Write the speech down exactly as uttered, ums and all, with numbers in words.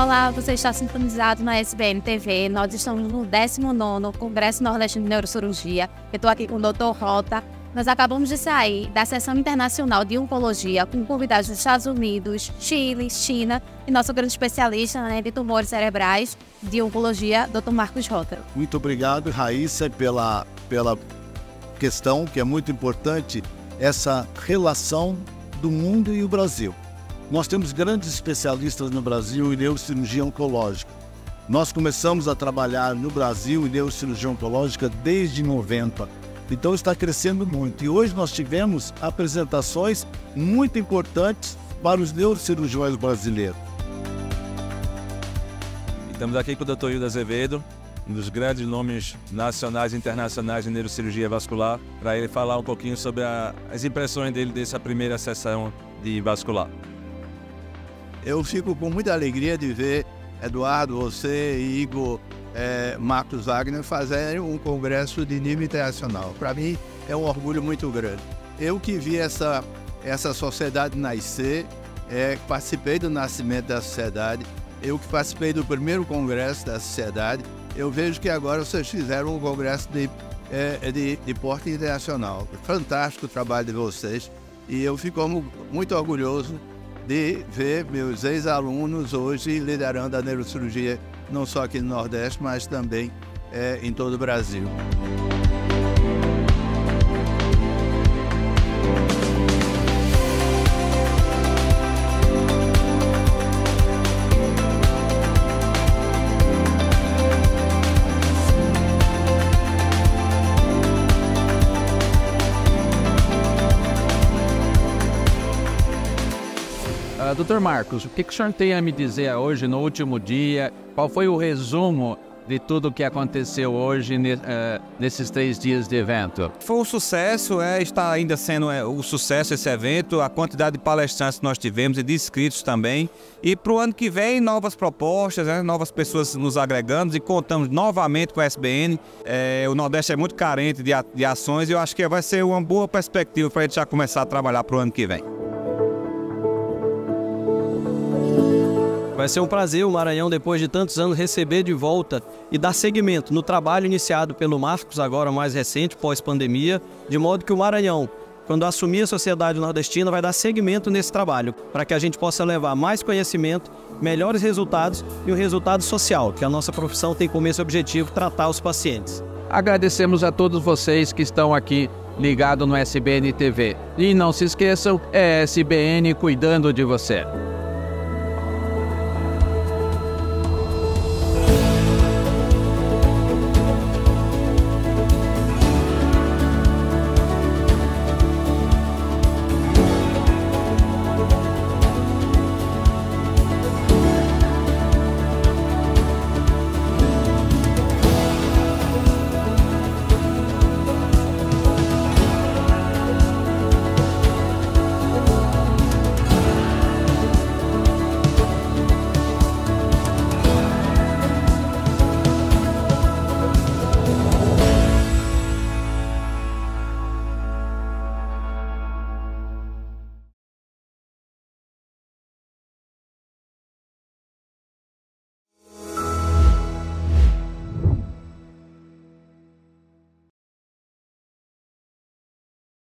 Olá, você está sintonizado na S B N T V. Nós estamos no décimo nono Congresso Nordestino de Neurocirurgia. Eu estou aqui com o doutor Rota. Nós acabamos de sair da sessão internacional de oncologia com convidados dos Estados Unidos, Chile, China e nosso grande especialista, né, de tumores cerebrais de oncologia, doutor Marcos Rota. Muito obrigado, Raíssa, pela, pela questão que é muito importante, essa relação do mundo e o Brasil. Nós temos grandes especialistas no Brasil em neurocirurgia oncológica. Nós começamos a trabalhar no Brasil em neurocirurgia oncológica desde noventa. Então está crescendo muito. E hoje nós tivemos apresentações muito importantes para os neurocirurgiões brasileiros. Estamos aqui com o doutor Hildo Azevedo, um dos grandes nomes nacionais e internacionais de neurocirurgia vascular, para ele falar um pouquinho sobre a, as impressões dele dessa primeira sessão de vascular. Eu fico com muita alegria de ver Eduardo, você e Igor, é, Marcos Wagner fazerem um congresso de nível internacional. Para mim é um orgulho muito grande. Eu que vi essa, essa sociedade nascer, é, participei do nascimento da sociedade, eu que participei do primeiro congresso da sociedade, eu vejo que agora vocês fizeram um congresso de, é, de, de porte internacional. Fantástico o trabalho de vocês e eu fico muito orgulhoso de ver meus ex-alunos hoje liderando a neurocirurgia, não só aqui no Nordeste, mas também é, em todo o Brasil. Uh, doutor Marcos, o que, que o senhor tem a me dizer hoje, no último dia? Qual foi o resumo de tudo o que aconteceu hoje ne, uh, nesses três dias de evento? Foi um sucesso, é, está ainda sendo é, o sucesso esse evento, a quantidade de palestrantes que nós tivemos e de inscritos também. E para o ano que vem, novas propostas, né, novas pessoas nos agregando e contamos novamente com a S B N. É, o Nordeste é muito carente de, de ações e eu acho que vai ser uma boa perspectiva para a gente já começar a trabalhar para o ano que vem. Vai ser um prazer o Maranhão, depois de tantos anos, receber de volta e dar seguimento no trabalho iniciado pelo Marcos, agora mais recente, pós-pandemia, de modo que o Maranhão, quando assumir a sociedade nordestina, vai dar seguimento nesse trabalho, para que a gente possa levar mais conhecimento, melhores resultados e um resultado social, que a nossa profissão tem como esse objetivo tratar os pacientes. Agradecemos a todos vocês que estão aqui ligados no S B N T V. E não se esqueçam, é S B N cuidando de você.